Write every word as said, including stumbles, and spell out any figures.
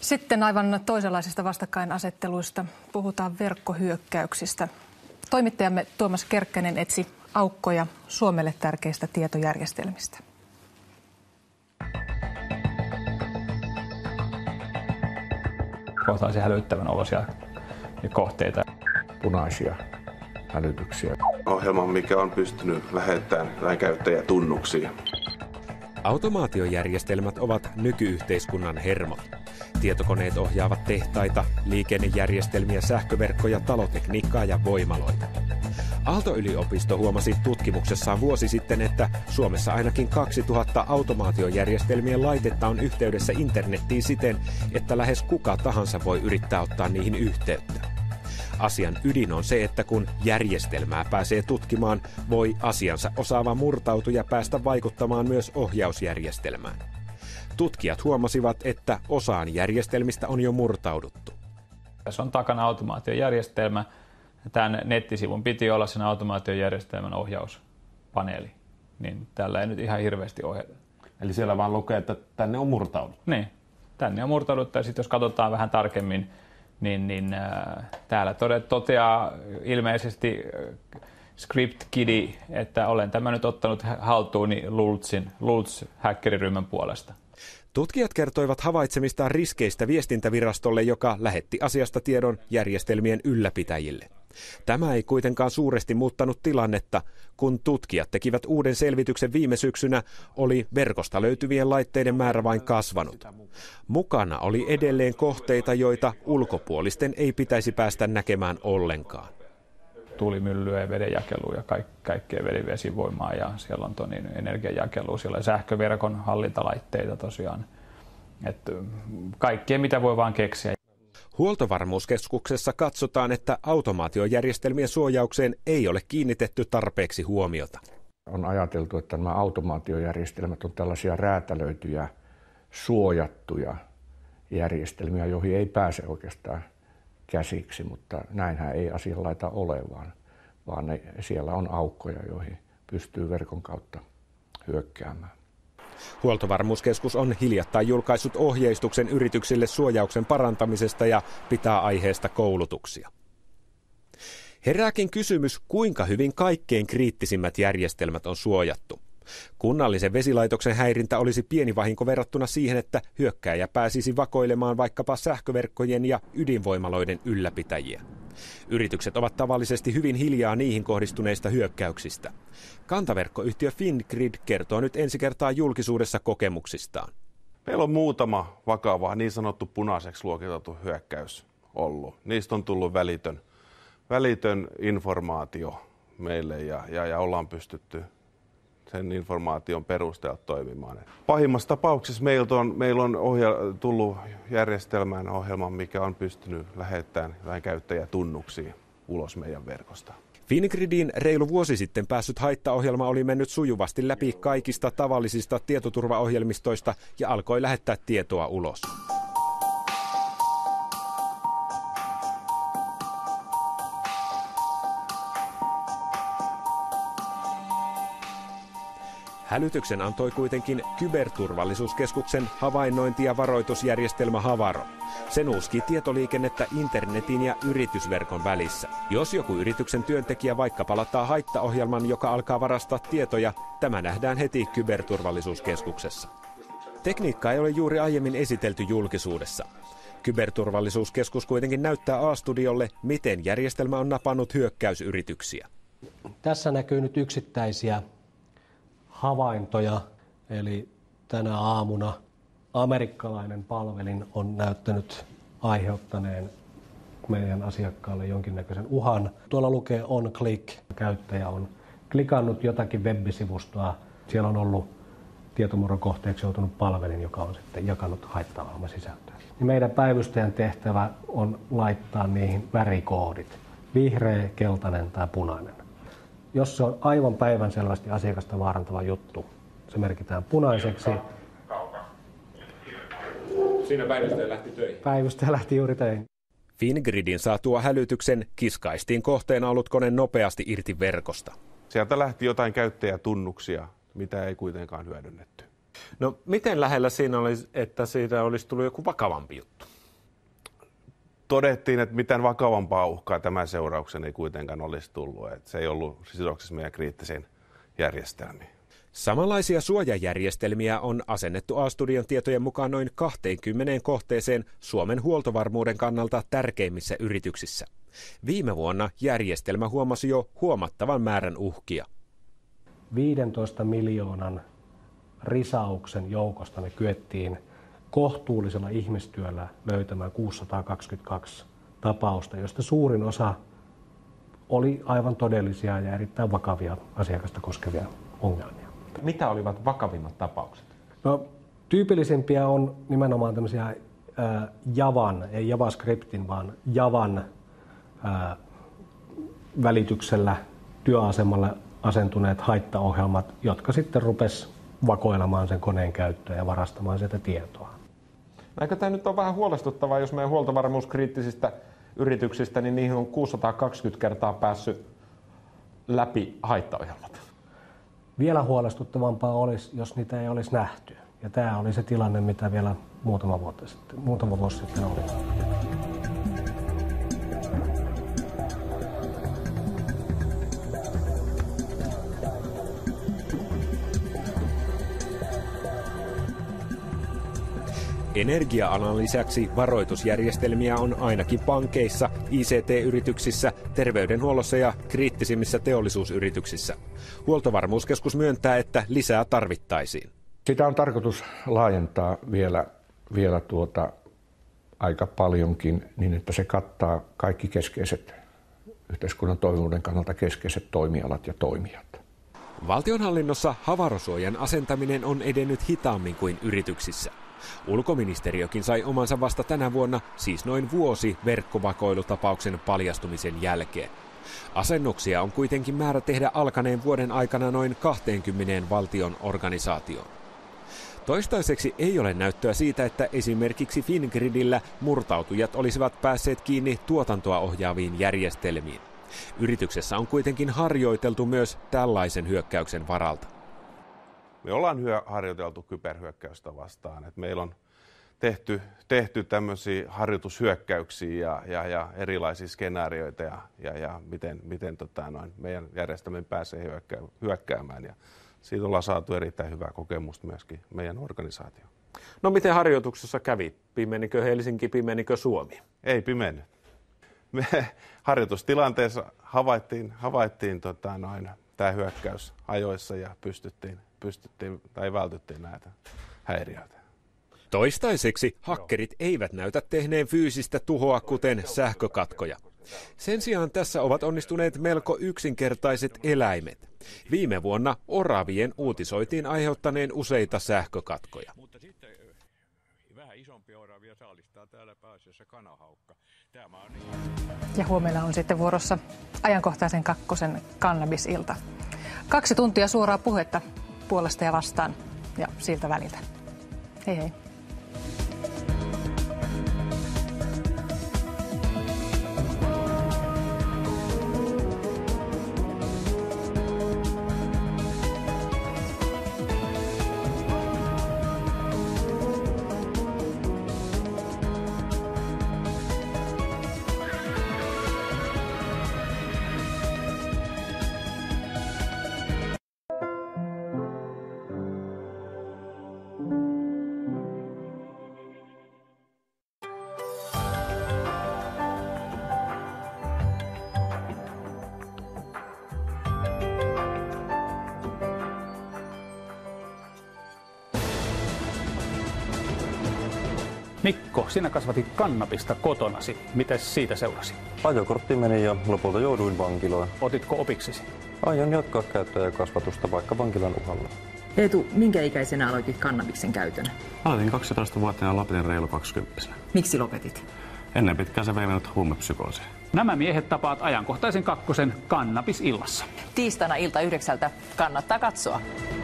Sitten aivan toisenlaisista vastakkainasetteluista puhutaan verkkohyökkäyksistä. Toimittajamme Tuomas Kerkkänen etsi aukkoja Suomelle tärkeistä tietojärjestelmistä. Kohtaisia hälyttävän olosia kohteita. Punaisia hälytyksiä. Ohjelma, mikä on pystynyt lähettämään käyttäjätunnuksia. Automaatiojärjestelmät ovat nykyyhteiskunnan hermot. Tietokoneet ohjaavat tehtaita, liikennejärjestelmiä, sähköverkkoja, talotekniikkaa ja voimaloita. Aalto-yliopisto huomasi tutkimuksessaan vuosi sitten, että Suomessa ainakin kaksituhatta automaatiojärjestelmien laitetta on yhteydessä internettiin siten, että lähes kuka tahansa voi yrittää ottaa niihin yhteyttä. Asian ydin on se, että kun järjestelmää pääsee tutkimaan, voi asiansa osaava murtautuja päästä vaikuttamaan myös ohjausjärjestelmään. Tutkijat huomasivat, että osaan järjestelmistä on jo murtauduttu. Tässä on takana automaatiojärjestelmä. Tämän nettisivun piti olla sen automaatiojärjestelmän ohjauspaneeli. Niin tällä ei nyt ihan hirveästi ohjata. Eli siellä vaan lukee, että tänne on murtauduttu. Niin, tänne on murtauduttu. Ja sitten jos katsotaan vähän tarkemmin, niin, niin äh, täällä toteaa ilmeisesti äh, ScriptKiddie, että olen tämä nyt ottanut haltuuni Lulzin, Lulz-häkkeriryhmän puolesta. Tutkijat kertoivat havaitsemistaan riskeistä viestintävirastolle, joka lähetti asiasta tiedon järjestelmien ylläpitäjille. Tämä ei kuitenkaan suuresti muuttanut tilannetta. Kun tutkijat tekivät uuden selvityksen viime syksynä, oli verkosta löytyvien laitteiden määrä vain kasvanut. Mukana oli edelleen kohteita, joita ulkopuolisten ei pitäisi päästä näkemään ollenkaan. Tuulimyllyä ja vedenjakelua ja kaik- kaikkea vesivoimaa ja siellä on niin energiajakelua, siellä on sähköverkon hallintalaitteita tosiaan. Että kaikkea mitä voi vaan keksiä. Huoltovarmuuskeskuksessa katsotaan, että automaatiojärjestelmien suojaukseen ei ole kiinnitetty tarpeeksi huomiota. On ajateltu, että nämä automaatiojärjestelmät on tällaisia räätälöityjä, suojattuja järjestelmiä, joihin ei pääse oikeastaan käsiksi, mutta näinhän ei asianlaita ole, vaan, vaan ne, siellä on aukkoja, joihin pystyy verkon kautta hyökkäämään. Huoltovarmuuskeskus on hiljattain julkaissut ohjeistuksen yrityksille suojauksen parantamisesta ja pitää aiheesta koulutuksia. Herääkin kysymys, kuinka hyvin kaikkein kriittisimmät järjestelmät on suojattu. Kunnallisen vesilaitoksen häirintä olisi pieni vahinko verrattuna siihen, että hyökkääjä pääsisi vakoilemaan vaikkapa sähköverkkojen ja ydinvoimaloiden ylläpitäjiä. Yritykset ovat tavallisesti hyvin hiljaa niihin kohdistuneista hyökkäyksistä. Kantaverkkoyhtiö Fingrid kertoo nyt ensi kertaa julkisuudessa kokemuksistaan. Meillä on muutama vakava niin sanottu punaiseksi luokiteltu hyökkäys ollut. Niistä on tullut välitön, välitön informaatio meille ja, ja, ja ollaan pystytty sen informaation perusteella toimimaan. Pahimmassa tapauksessa meillä on, meillä on ohjel- tullut järjestelmään ohjelma, mikä on pystynyt lähettämään jotain käyttäjätunnuksia ulos meidän verkosta. Fingridin reilu vuosi sitten päässyt haittaohjelma oli mennyt sujuvasti läpi kaikista tavallisista tietoturvaohjelmistoista ja alkoi lähettää tietoa ulos. Hälytyksen antoi kuitenkin Kyberturvallisuuskeskuksen havainnointi- ja varoitusjärjestelmä Havaro. Se nuuskii tietoliikennettä internetin ja yritysverkon välissä. Jos joku yrityksen työntekijä vaikka palauttaa haittaohjelman, joka alkaa varastaa tietoja, tämä nähdään heti Kyberturvallisuuskeskuksessa. Tekniikkaa ei ole juuri aiemmin esitelty julkisuudessa. Kyberturvallisuuskeskus kuitenkin näyttää A-studiolle, miten järjestelmä on napannut hyökkäysyrityksiä. Tässä näkyy nyt yksittäisiä havaintoja, eli tänä aamuna amerikkalainen palvelin on näyttänyt aiheuttaneen meidän asiakkaalle jonkinnäköisen uhan. Tuolla lukee on click. Käyttäjä on klikannut jotakin web-sivustoa. Siellä on ollut tietomurron kohteeksi joutunut palvelin, joka on sitten jakanut haittaohjelman sisältöä. Meidän päivystäjän tehtävä on laittaa niihin värikoodit. Vihreä, keltainen tai punainen. Jos se on aivan päivänselvästi asiakasta vaarantava juttu, se merkitään punaiseksi. Siinä päivystäjä lähti töihin. Päivystäjä lähti juuri töihin. Fingridin saatua hälytyksen kiskaistiin kohteena ollut kone nopeasti irti verkosta. Sieltä lähti jotain käyttäjätunnuksia, mitä ei kuitenkaan hyödynnetty. No miten lähellä siinä olisi, että siitä olisi tullut joku vakavampi juttu? Todettiin, että mitään vakavampaa uhkaa tämän seurauksen ei kuitenkaan olisi tullut. Että se ei ollut sidoksissa meidän kriittisiin järjestelmiin. Samanlaisia suojajärjestelmiä on asennettu A-studion tietojen mukaan noin kaksikymmentä kohteeseen Suomen huoltovarmuuden kannalta tärkeimmissä yrityksissä. Viime vuonna järjestelmä huomasi jo huomattavan määrän uhkia. viisitoista miljoonan risauksen joukosta me kyettiin kohtuullisella ihmistyöllä löytämään kuusisataakaksikymmentäkaksi tapausta, joista suurin osa oli aivan todellisia ja erittäin vakavia asiakasta koskevia ongelmia. Mitä olivat vakavimmat tapaukset? No, tyypillisimpiä on nimenomaan tämmöisiä äh, Javan, ei JavaScriptin, vaan Javan äh, välityksellä työasemalle asentuneet haittaohjelmat, jotka sitten rupes vakoilemaan sen koneen käyttöä ja varastamaan sieltä tietoa. Eikö tämä nyt ole vähän huolestuttavaa, jos meidän huoltovarmuuskriittisistä yrityksistä, niin niihin on kuusisataakaksikymmentä kertaa päässyt läpi haittaohjelmat? Vielä huolestuttavampaa olisi, jos niitä ei olisi nähty. Ja tämä oli se tilanne, mitä vielä muutama, vuotta sitten, muutama vuosi sitten oli. Energia-alan lisäksi varoitusjärjestelmiä on ainakin pankeissa, I C T-yrityksissä, terveydenhuollossa ja kriittisimmissä teollisuusyrityksissä. Huoltovarmuuskeskus myöntää, että lisää tarvittaisiin. Sitä on tarkoitus laajentaa vielä, vielä tuota aika paljonkin niin, että se kattaa kaikki keskeiset, yhteiskunnan toimivuuden kannalta keskeiset toimialat ja toimijat. Valtionhallinnossa havarosuojan asentaminen on edennyt hitaammin kuin yrityksissä. Ulkoministeriökin sai omansa vasta tänä vuonna, siis noin vuosi verkkovakoilutapauksen paljastumisen jälkeen. Asennuksia on kuitenkin määrä tehdä alkaneen vuoden aikana noin kaksikymmentä valtion organisaatioon. Toistaiseksi ei ole näyttöä siitä, että esimerkiksi Fingridillä murtautujat olisivat päässeet kiinni tuotantoa ohjaaviin järjestelmiin. Yrityksessä on kuitenkin harjoiteltu myös tällaisen hyökkäyksen varalta. Me ollaan hyö, harjoiteltu kyberhyökkäystä vastaan. Et meillä on tehty, tehty tämmöisiä harjoitushyökkäyksiä ja, ja, ja erilaisia skenaarioita ja, ja, ja miten, miten tota noin, meidän järjestelmä pääsee hyökkää, hyökkäämään. Ja siitä ollaan saatu erittäin hyvää kokemusta myöskin meidän organisaatioon. No miten harjoituksessa kävi? Pimenikö Helsinki, pimenikö Suomi? Ei pimennyt. Me harjoitustilanteessa havaittiin, havaittiin tota noin, tämä hyökkäys ajoissa ja pystyttiin, pystyttiin tai vältyttiin näitä häiriöitä. Toistaiseksi hakkerit eivät näytä tehneen fyysistä tuhoa, kuten sähkökatkoja. Sen sijaan tässä ovat onnistuneet melko yksinkertaiset eläimet. Viime vuonna oravien uutisoitiin aiheuttaneen useita sähkökatkoja. Mutta sitten vähän isompi oravia saalistaa täällä pääasiassa kanahaukka. Tämä on niin. Ja huomenna on sitten vuorossa ajankohtaisen kakkosen kannabisilta. Kaksi tuntia suoraa puhetta puolesta ja vastaan ja siltä väliltä. Hei hei. Mikko, sinä kasvatit kannabista kotonasi. Mites siitä seurasi? Ajokortti meni ja lopulta jouduin vankilaan. Otitko opiksesi? Aion jatkaa käyttöä ja kasvatusta vaikka vankilan uhalla. Eetu, minkä ikäisenä aloitit kannabiksen käytön? Aloitin kaksitoistavuotiaana ja lopetin reilu kaksikymppisenä. Miksi lopetit? Ennen pitkään se vei minut huumepsykoosiin. Nämä miehet tapaat ajankohtaisen kakkosen kannabisillassa. Tiistaina ilta yhdeksältä kannattaa katsoa.